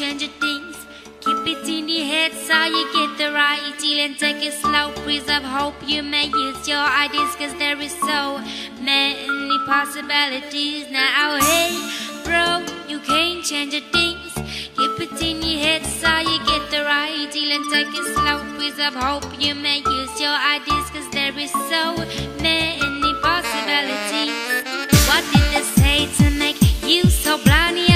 change things. Keep it in your head so you get the right deal and take it slow. Preserve hope, you may use your ideas, cause there is so many possibilities now. Hey bro, you can't change things. Keep it in your head so you get the right deal and take it slow. Preserve hope, you may use your ideas, cause there is so many possibilities. What did they say to make you so blind?